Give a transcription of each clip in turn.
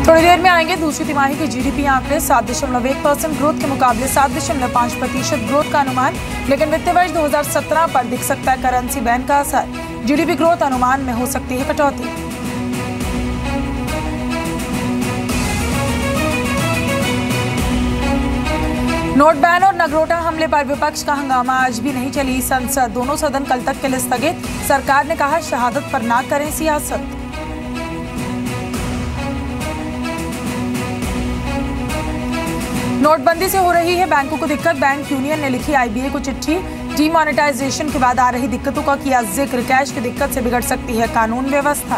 थोड़ी देर में आएंगे दूसरी तिमाही के जीडीपी आंकड़े। 7.1% ग्रोथ के मुकाबले 7.5% ग्रोथ का अनुमान, लेकिन वित्तीय वर्ष 2017 पर दिख सकता है करेंसी बैन का असर। जीडीपी ग्रोथ अनुमान में हो सकती है कटौती। नोट बैन और नगरोटा हमले पर विपक्ष का हंगामा, आज भी नहीं चली संसद। दोनों सदन कल तक के लिए स्थगित। सरकार ने कहा शहादत पर ना करें सियासत। नोटबंदी से हो रही है बैंकों को दिक्कत। बैंक यूनियन ने लिखी आईबीए को चिट्ठी। डीमोनेटाइजेशन के बाद आ रही दिक्कतों का किया जिक्र। कैश की दिक्कत से बिगड़ सकती है कानून व्यवस्था।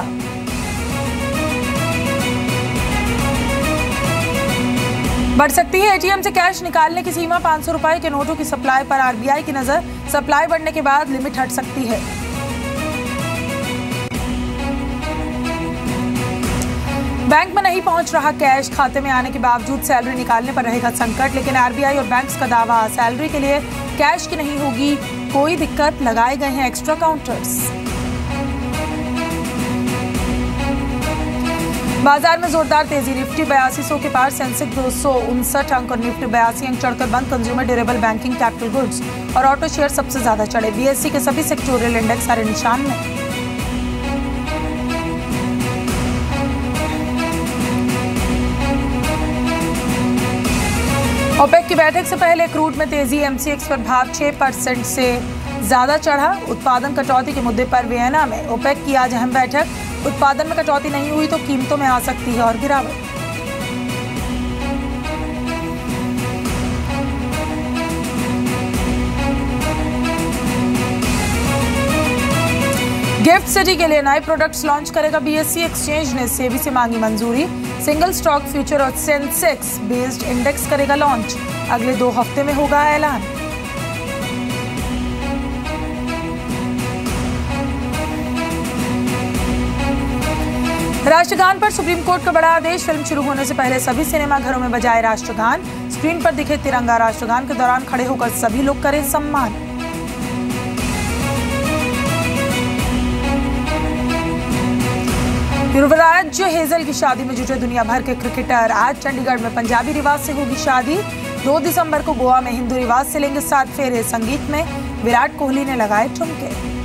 बढ़ सकती है एटीएम से कैश निकालने की सीमा। 500 रुपए के नोटों की सप्लाई पर आरबीआई की नजर। सप्लाई बढ़ने के बाद लिमिट हट सकती है। बैंक में नहीं पहुंच रहा कैश। खाते में आने के बावजूद सैलरी निकालने पर रहेगा संकट, लेकिन आरबीआई और बैंक्स का दावा सैलरी के लिए कैश की नहीं होगी कोई दिक्कत। लगाए गए हैं एक्स्ट्रा काउंटर्स। बाजार में जोरदार तेजी। निफ्टी 8200 के पार, सेंसेक्स 259 अंक और निफ्टी 82 अंक चढ़कर बंद। Consumer durable, banking, capital goods और ऑटो शेयर सबसे ज्यादा चढ़े। बीएसई के सभी सेक्टोरियल इंडेक्स सारे निशान में। ओपेक की बैठक से पहले क्रूड में तेजी। एमसीएक्स पर भाव 6% से ज्यादा चढ़ा। उत्पादन कटौती के मुद्दे पर वियना में ओपेक की आज अहम बैठक। उत्पादन में कटौती नहीं हुई तो कीमतों में आ सकती है और गिरावट। गिफ्ट सिटी के लिए नए प्रोडक्ट्स लॉन्च करेगा बीएसई। एक्सचेंज ने सेबी से मांगी मंजूरी। सिंगल स्टॉक फ्यूचर और सेंसेक्स बेस्ड इंडेक्स करेगा लॉन्च। अगले 2 हफ्ते में होगा ऐलान। राष्ट्रगान पर सुप्रीम कोर्ट का बड़ा आदेश। फिल्म शुरू होने से पहले सभी सिनेमा घरों में बजाए राष्ट्रगान। स्क्रीन पर दिखे तिरंगा। राष्ट्रगान के दौरान खड़े होकर सभी लोग करें सम्मान। युवराज हेजल की शादी में जुटे दुनिया भर के क्रिकेटर। आज चंडीगढ़ में पंजाबी रिवाज से होगी शादी। 2 दिसंबर को गोवा में हिंदू रिवाज से लेंगे 7 फेरे। संगीत में विराट कोहली ने लगाए ठुमके।